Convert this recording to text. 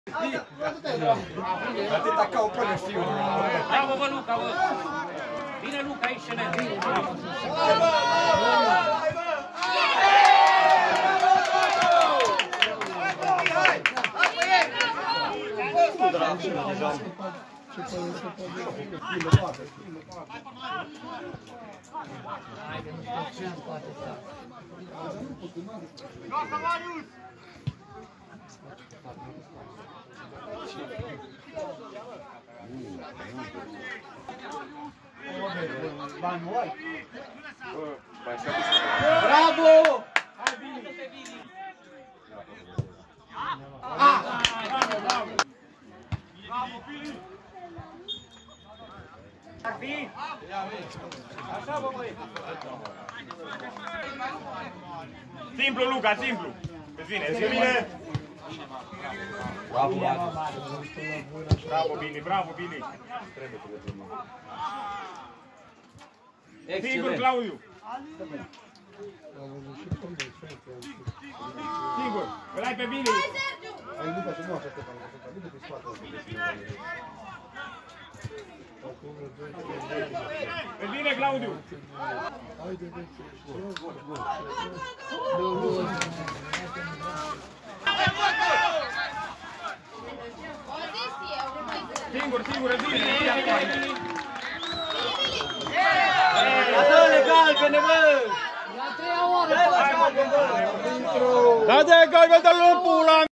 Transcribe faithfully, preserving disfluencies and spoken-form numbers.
Atâta ca o până știu. Bravo, bă, Luca, bă! Vine Luca aici și ne... Bravo! Așa, bă, băi! Simplu, Luca, simplu! Îți vine, îți vine! Bravo, Bravo, Billy, bravo, Billy! Singur, Claudiu! Singur! Îl ai pe Billy! Îl vine, Claudiu! Singur, singur, îl vine! Dă-le galbene, bă! Date galbene, dă-l în pula!